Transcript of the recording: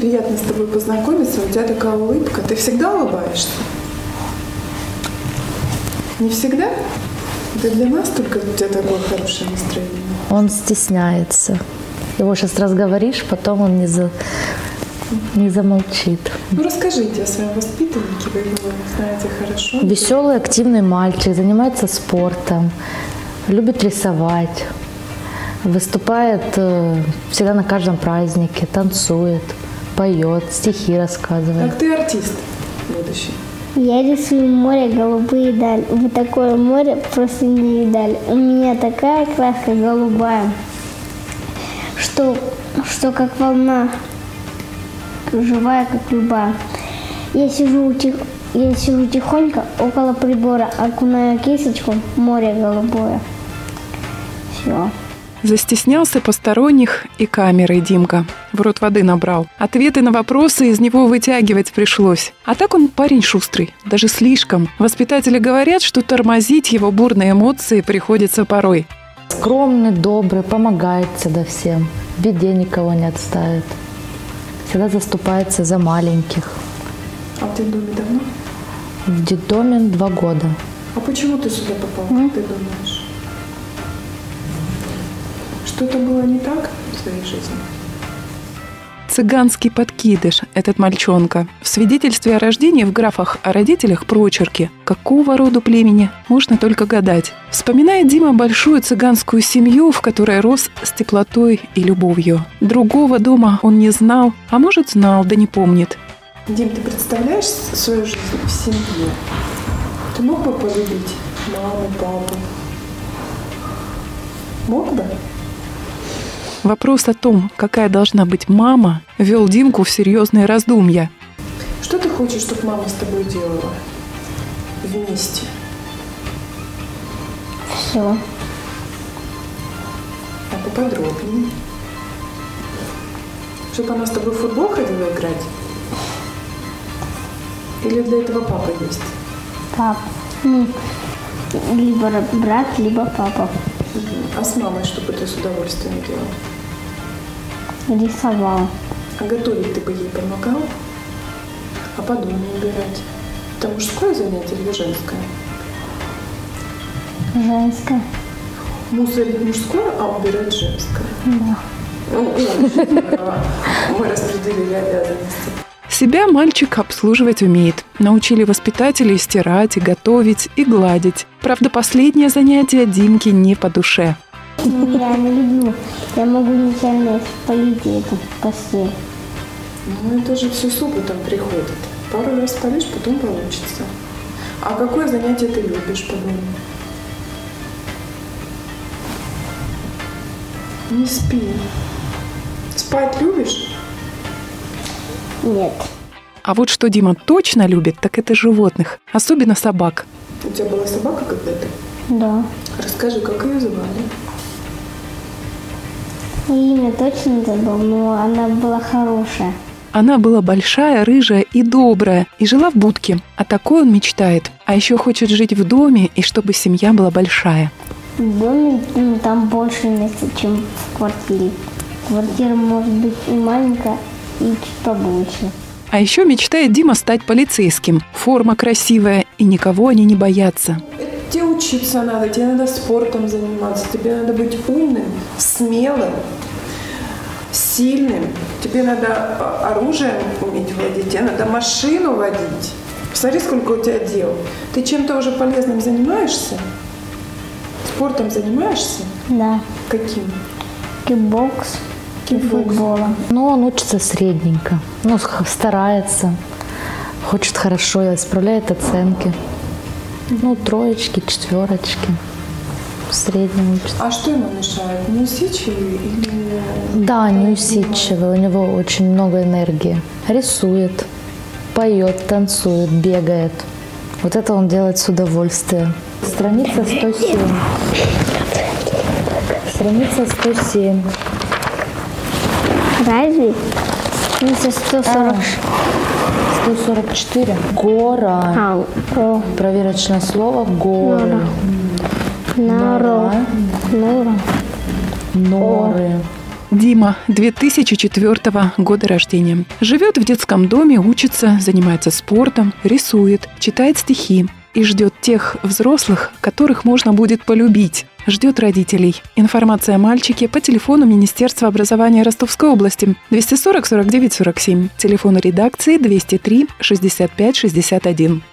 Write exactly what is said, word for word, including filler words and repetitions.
приятно с тобой познакомиться. У тебя такая улыбка. Ты всегда улыбаешься? Не всегда? Это для нас только у тебя такое хорошее настроение. Он стесняется. Его сейчас разговоришь, потом он не, за... не замолчит. Ну расскажите о своем воспитаннике, вы его знаете хорошо. Веселый, активный мальчик, занимается спортом, любит рисовать, выступает всегда на каждом празднике, танцует, поет, стихи рассказывает. Как ты артист будущий? Я рисую море, голубые дали. Вы такое море просто не видали. У меня такая краска голубая, что, что как волна, живая, как любая. Я сижу, тих, я сижу тихонько около прибора, окунаю кисточку, море голубое. Все. Застеснялся посторонних и камерой Димка. В рот воды набрал. Ответы на вопросы из него вытягивать пришлось. А так он парень шустрый, даже слишком. Воспитатели говорят, что тормозить его бурные эмоции приходится порой. Скромный, добрый, помогает всегда всем. В беде никого не отставит. Всегда заступается за маленьких. А в детдоме давно? В детдоме два года. А почему ты сюда попал, как ты думаешь? Что-то было не так в своей жизни? Цыганский подкидыш этот мальчонка. В свидетельстве о рождении в графах о родителях прочерки. Какого рода племени, можно только гадать. Вспоминает Дима большую цыганскую семью, в которой рос с теплотой и любовью. Другого дома он не знал, а может знал, да не помнит. Дим, ты представляешь свою жизнь в семье? Ты мог бы полюбить маму, папу? Мог бы? Вопрос о том, какая должна быть мама, ввел Димку в серьезные раздумья. Что ты хочешь, чтобы мама с тобой делала вместе? Все. А поподробнее? Чтобы она с тобой в футбол ходила играть? Или для этого папа есть? Папа. Ну, либо брат, либо папа. А с мамой что бы ты с удовольствием делал? Рисовал. А готовить ты бы ей помогал? А по дому убирать? Это мужское занятие или женское? Женское. Мусорить мужское, а убирать женское? Да. Ну, мы распределили обязанности. Себя мальчик обслуживать умеет. Научили воспитатели стирать, и готовить, и гладить. Правда, последнее занятие Димке не по душе. Я не люблю. Я могу нечаянно спалить эту постель. Ну, это же все с опытом приходит. Пару раз спалишь, потом получится. А какое занятие ты любишь по дому? Не спи. Спать любишь? Нет. А вот что Дима точно любит, так это животных. Особенно собак. У тебя была собака когда-то? Да. Расскажи, как ее звали? Имя точно не забыл, но она была хорошая. Она была большая, рыжая и добрая, и жила в будке. О такой он мечтает. А еще хочет жить в доме, и чтобы семья была большая. В доме ну, там больше места, чем в квартире. Квартира может быть и маленькая, и чуть побольше. А еще мечтает Дима стать полицейским. Форма красивая, и никого они не боятся. Тебе учиться надо, тебе надо спортом заниматься, тебе надо быть умным, смелым, сильным. Тебе надо оружием уметь владеть, тебе надо машину водить. Посмотри, сколько у тебя дел. Ты чем-то уже полезным занимаешься? Спортом занимаешься? Да. Каким? Кикбокс и футболом. Но он учится средненько. Ну, старается. Хочет хорошо, исправляет оценки. Ну, троечки, четверочки. В среднем учится. А что ему мешает? Неусидчивый или... Да, неусидчивый. У него очень много энергии. Рисует, поет, танцует, бегает. Вот это он делает с удовольствием. Страница сто семь. Страница сто семь. Разве? Страница сто сорок. сто сорок четыре. Гора. А, о. Проверочное слово горы. Нора. Нора. Норы. Дима, две тысячи четвёртого года рождения. Живет в детском доме, учится, занимается спортом, рисует, читает стихи и ждет тех взрослых, которых можно будет полюбить. Ждет родителей. Информация о мальчике по телефону Министерства образования Ростовской области двести сорок сорок девять сорок семь. Телефон редакции двести три шестьдесят пять шестьдесят один.